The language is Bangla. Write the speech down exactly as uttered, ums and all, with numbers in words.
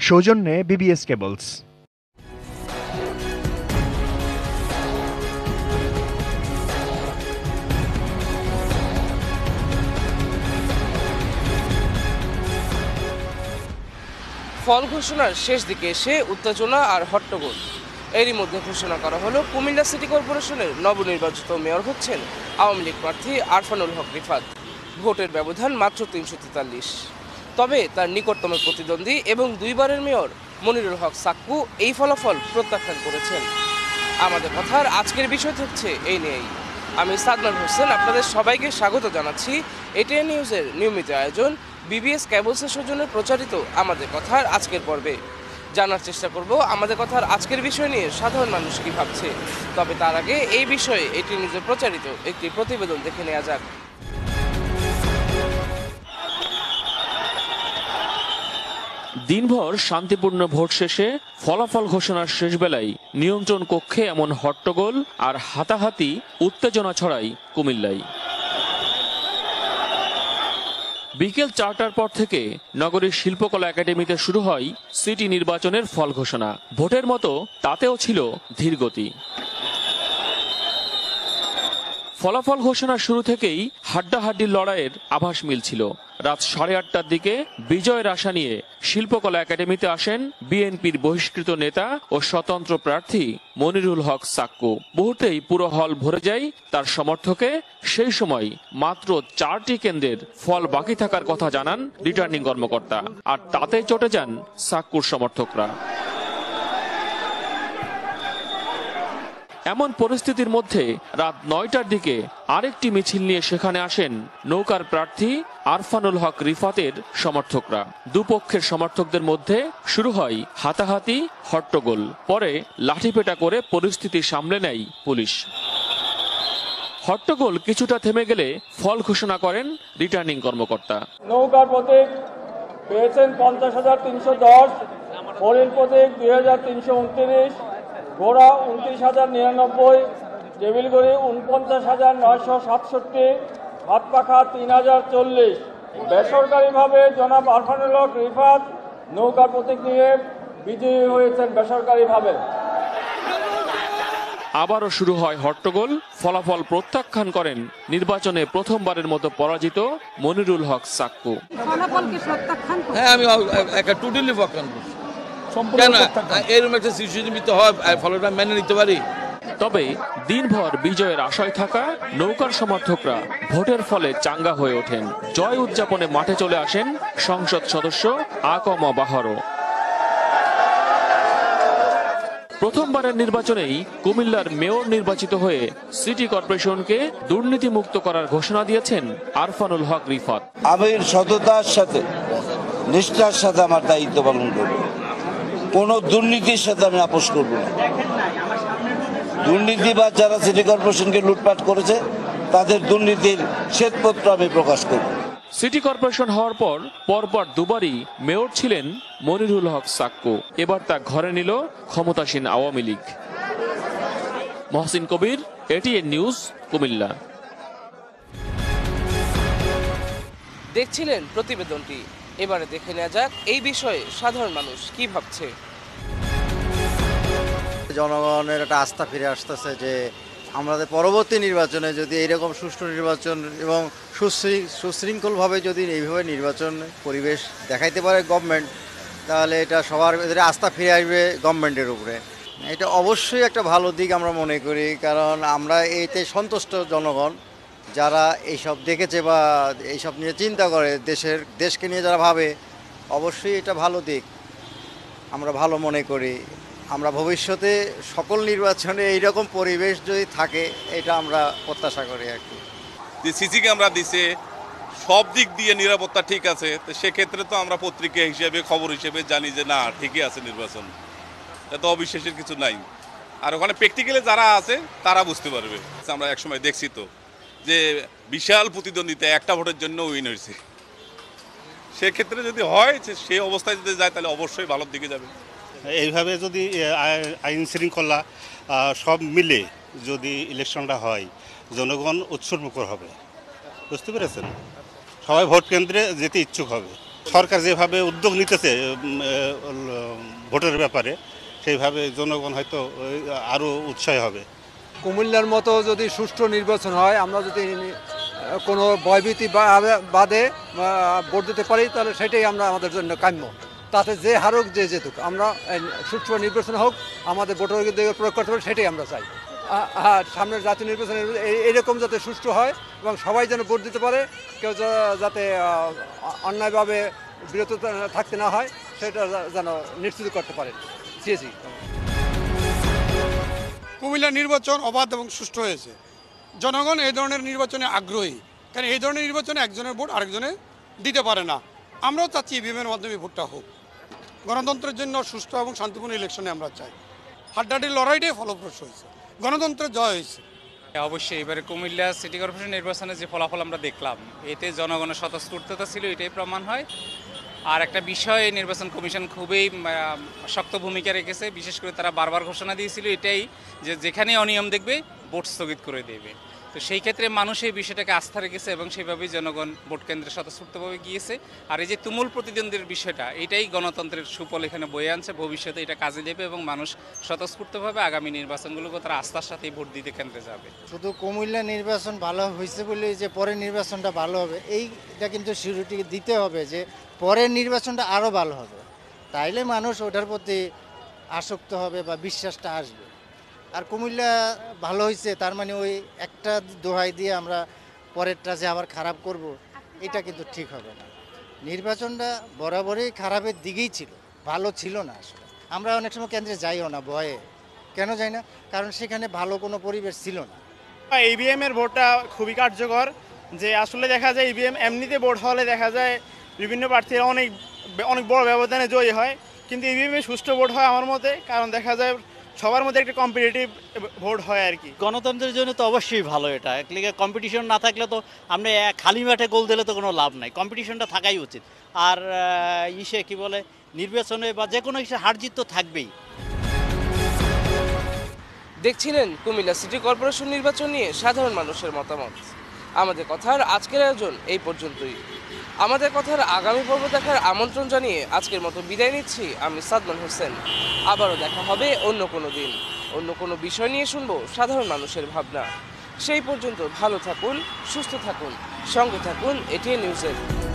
সৌজন্যে বিবিএস কেবলস। ফল ঘোষণার শেষ দিকে এসে উত্তেজনা আর হট্টগোল। এরই মধ্যে ঘোষণা করা হলো কুমিল্লা সিটি কর্পোরেশনের নবনির্বাচিত মেয়র হচ্ছেন আওয়ামী লীগ প্রার্থী আরফানুল হক রিফাত। ভোটের ব্যবধান মাত্র তিনশো তেতাল্লিশ। তবে তার নিকটতম প্রতিদ্বন্দ্বী এবং দুইবারের মেয়র মনিরুল হক সাক্কু এই ফলাফল প্রত্যাখ্যান করেছেন। আমাদের কথার আজকের বিষয় থাকছে এই নিয়েই। আমি সাদমান হোসেন আপনাদের সবাইকে স্বাগত জানাচ্ছি এটিএন নিউজের নিয়মিত আয়োজন বিবিএস কেবলসের সৌজন্যে প্রচারিত আমাদের কথার আজকের পর্বে। জানার চেষ্টা করব আমাদের কথার আজকের বিষয় নিয়ে সাধারণ মানুষ কি ভাবছে। তবে তার আগে এই বিষয়ে এটিএন নিউজে প্রচারিত একটি প্রতিবেদন দেখে নেওয়া যাক। দিনভর শান্তিপূর্ণ ভোট শেষে ফলাফল ঘোষণার শেষ বেলায় নিয়ন্ত্রণ কক্ষে এমন হট্টগোল আর হাতাহাতি উত্তেজনা ছড়ায় কুমিল্লায়। বিকেল চারটার পর থেকে নগরীর শিল্পকলা একাডেমিতে শুরু হয় সিটি নির্বাচনের ফল ঘোষণা। ভোটের মতো তাতেও ছিল ধীরগতি। ফলাফল ঘোষণার শুরু থেকেই হাড্ডাহাড্ডির লড়াইয়ের আভাস মিলছিল। রাত সাড়ে আটটার দিকে বিজয়ের আশা নিয়ে শিল্পকলা একাডেমিতে আসেন বিএনপির বহিষ্কৃত নেতা ও স্বতন্ত্র প্রার্থী মনিরুল হক সাক্কু। মুহূর্তেই পুরো হল ভরে যায় তার সমর্থকে। সেই সময় মাত্র চারটি কেন্দ্রের ফল বাকি থাকার কথা জানান রিটার্নিং কর্মকর্তা, আর তাতে চটে যান সাক্কুর সমর্থকরা। এমন পরিস্থিতির মধ্যে রাত নয়টার দিকে আরেকটি মিছিল নিয়ে সেখানে আসেন নৌকার প্রার্থী আরফানুল হক রিফাতের সমর্থকরা। দুপক্ষের সমর্থকদের মধ্যে শুরু হয় হাতাহাতি, হট্টগোল। পরে লাঠিপেটা করে পরিস্থিতি সামলে নেয় পুলিশ। হট্টগোল কিছুটা থেমে গেলে ফল ঘোষণা করেন রিটার্নিং কর্মকর্তা। নৌকার প্রতীক পেয়েছেন পঞ্চাশ হাজার তিনশো দশ, হরিণ প্রতীক দুই হাজার তিনশো উনত্রিশ, ঘোড়া উনত্রিশ হাজার নিরানব্বই, টেবিল গড়ি উনপঞ্চাশ হাজার নয়শো সাতষট্টি, হাত পাখা তিন হাজার চল্লিশ। বেসরকারিভাবে জনাব আরফানুল হক রিফাত নৌকার প্রতীক নিয়ে বিজয়ী হয়েছেন বেসরকারিভাবে। আবারও শুরু হয় হট্টগোল। ফলাফল প্রত্যাখ্যান করেন নির্বাচনে প্রথমবারের মতো পরাজিত মনিরুল হক সাক্কু। হ্যাঁ, আমি একটা টোটালি প্রত্যাখ্যান করছি। কেন এরকম একটা সিচুয়েশন হয় ফলটা মেনে নিতে পারি। তবে দিনভর বিজয়ের আশায় থাকা নৌকার সমর্থকরা ভোটের ফলে চাঙ্গা হয়ে ওঠেন। জয় উদযাপনে মাঠে চলে আসেন সংসদ সদস্য আকম বাহারও। প্রথমবারের নির্বাচনেই কুমিল্লার মেয়র নির্বাচিত হয়ে সিটি কর্পোরেশনকে দুর্নীতিমুক্ত করার ঘোষণা দিয়েছেন আরফানুল হক রিফাত। আমি সততার সাথে নিষ্ঠার সাথে আমার দায়িত্ব পালন করব, কোন দুর্নীতির সাথে আমি আপোষ করব না। দুর্নীতিবাজ যারা সিটি কর্পোরেশনকে লুটপাট করেছে তাদের দুর্নীতির শ্বেতপত্র আমি প্রকাশ করব। সিটি কর্পোরেশন হওয়ার পর পরপর দুবারই মেয়র ছিলেন মনিরুল হক সাক্কু। এবার তা ঘরে নিল ক্ষমতাসীন আওয়ামী লীগ। Mohsin Kabir, ATN news, Cumilla. দেখছিলেন প্রতিবেদনটি। এবারে দেখে নেওয়া যাক এই বিষয়ে সাধারণ মানুষ কি ভাবছে। জনগণের একটা আস্থা ফিরে আসতেছে যে আমাদের পরবর্তী নির্বাচনে যদি এইরকম সুষ্ঠু নির্বাচন এবং সুশৃঙ্খলভাবে যদি এইভাবে নির্বাচন পরিবেশ দেখাইতে পারে গভর্নমেন্ট, তাহলে এটা সবার ভিতরে আস্থা ফিরে আসবে গভর্নমেন্টের উপরে। এটা অবশ্যই একটা ভালো দিক আমরা মনে করি, কারণ আমরা এতে সন্তুষ্ট জনগণ যারা এইসব দেখেছে বা এইসব নিয়ে চিন্তা করে, দেশের দেশকে নিয়ে যারা ভাবে, অবশ্যই এটা ভালো দিক আমরা ভালো মনে করি। আমরা ভবিষ্যতে সকল নির্বাচনে এইরকম পরিবেশ যদি থাকে এটা আমরা প্রত্যাশা করি আর কি। যে সিসি ক্যামেরা দিছে, সব দিক দিয়ে নিরাপত্তা ঠিক আছে, তো সেক্ষেত্রে তো আমরা পত্রিকা হিসেবে খবর হিসেবে জানি যে না ঠিকই আছে নির্বাচন, এত অবিশ্বাসের কিছু নাই। আর ওখানে প্র্যাকটিক্যালি যারা আছে তারা বুঝতে পারবে। আমরা একসময় দেখছি তো যে বিশাল প্রতিদ্বন্দ্বিতা একটা ভোটের জন্য উইন হয়েছে। সেক্ষেত্রে যদি হয় সেই অবস্থায় যদি যায় তাহলে অবশ্যই ভালোর দিকে যাবে। এইভাবে যদি আইন শৃঙ্খলা সব মিলে যদি ইলেকশনটা হয়, জনগণ উৎসর্মুখর হবে, বুঝতে পেরেছেন? সবাই ভোট কেন্দ্রে যেতে ইচ্ছুক হবে। সরকার যেভাবে উদ্যোগ নিতেছে উম, আহ, ভোটের ব্যাপারে, সেইভাবে জনগণ হয়তো আরও উৎসাহী হবে। কুমিল্লার মতো যদি সুষ্ঠু নির্বাচন হয়, আমরা যদি কোনো ভয়ভীতি বাদে ভোট দিতে পারি, তাহলে সেটাই আমরা আমাদের জন্য কাম্য। তাতে যে হারুক যে যেতুক, আমরা সুষ্ঠু নির্বাচন হোক, আমাদের ভোটার প্রয়োগ করতে পারি, সেটাই আমরা চাই। আর সামনের জাতীয় নির্বাচন এরকম যাতে সুষ্ঠু হয় এবং সবাই যেন ভোট দিতে পারে, কেউ যাতে অন্যায়ভাবে বিরত থাকতে না হয়, সেটা যেন নিশ্চিত করতে পারে। সিএসি কুমিল্লা নির্বাচন অবাধ এবং সুষ্ঠু হয়েছে। জনগণ এই ধরনের নির্বাচনে আগ্রহী, কারণ এই ধরনের নির্বাচনে একজনের ভোট আরেকজনে দিতে পারে না। আমরাও চাচ্ছি ইভিএমের মাধ্যমে ভোটটা হোক। গণতন্ত্রের জন্য সুষ্ঠু এবং শান্তিপূর্ণ ইলেকশনে আমরা চাই। হাড্ডাহাড্ডির লড়াইটাই ফলপ্রসূ হয়েছে, গণতন্ত্রের জয় হয়েছে। অবশ্যই এবারে কুমিল্লা সিটি কর্পোরেশন নির্বাচনে যে ফলাফল আমরা দেখলাম, এতে জনগণের স্বতঃস্ফূর্ততা ছিল, এটাই প্রমাণ হয়। আর একটা বিষয়, নির্বাচন কমিশন খুবই শক্ত ভূমিকা রেখেছে। বিশেষ করে তারা বারবার ঘোষণা দিয়েছিল এটাই, যে যেখানে অনিয়ম দেখবে ভোট স্থগিত করে দেবে। তো সেই ক্ষেত্রে মানুষ এই বিষয়টাকে আস্থা রেখেছে এবং সেভাবেই জনগণ ভোট কেন্দ্রে স্বতঃস্ফূর্তভাবে গিয়েছে। আর এই যে তুমুল প্রতিদ্বন্দ্বীর বিষয়টা, এটাই গণতন্ত্রের সুফল এখানে বয়ে আনছে। ভবিষ্যতে এটা কাজে দেবে এবং মানুষ স্বতঃস্ফূর্তভাবে আগামী নির্বাচনগুলোকে তারা আস্থার সাথেই ভোট দিতে কেন্দ্রে যাবে। শুধু কুমিল্লা নির্বাচন ভালো হয়েছে বলে যে পরের নির্বাচনটা ভালো হবে, এইটা কিন্তু সিউরিটি দিতে হবে যে পরের নির্বাচনটা আরও ভালো হবে। তাইলে মানুষ ওটার প্রতি আসক্ত হবে বা বিশ্বাসটা আসবে। আর কুমিল্লা ভালো হয়েছে তার মানে ওই একটা দোহাই দিয়ে আমরা পরেরটা যে আবার খারাপ করব, এটা কিন্তু ঠিক হবে না। নির্বাচনটা বরাবরই খারাপের দিকেই ছিল, ভালো ছিল না। আসলে আমরা অনেক সময় কেন্দ্রে যাইও না ভয়ে। কেন যাই না? কারণ সেখানে ভালো কোনো পরিবেশ ছিল না। ইভিএম এর ভোটটা খুবই কার্যকর। যে আসলে দেখা যায় ইভিএম এমনিতে ভোট হলে দেখা যায় বিভিন্ন প্রার্থীরা অনেক অনেক বড় ব্যবধানে জয়ী হয়, কিন্তু ইভিএম এ সুষ্ঠু ভোট হয় আমার মতে। কারণ দেখা যায় সবার মধ্যে একটা কম্পিটিটিভ ভোট হয় আর কি। গণতন্ত্রের জন্য তো অবশ্যই ভালো এটা। একলিগে কম্পিটিশন না থাকলে তো আমরা খালি মাঠে গোল দিলে তো কোনো লাভ নাই। কম্পিটিশনটা থাকাই উচিত। আর ইসে কি বলে, নির্বাচনে বা যে কোনো ইসে হার জিত তো থাকবেই। দেখছিলেন কুমিল্লা সিটি কর্পোরেশন নির্বাচন নিয়ে সাধারণ মানুষের মতামত। আমাদের কথার আজকের আয়োজন এই পর্যন্তই। আমাদের কথার আগামী পর্ব দেখার আমন্ত্রণ জানিয়ে আজকের মতো বিদায় নিচ্ছি আমি সাদমান হোসেন। আবারও দেখা হবে অন্য কোনো দিন, অন্য কোনো বিষয় নিয়ে শুনবো সাধারণ মানুষের ভাবনা। সেই পর্যন্ত ভালো থাকুন, সুস্থ থাকুন, সঙ্গে থাকুন এটিএন নিউজের।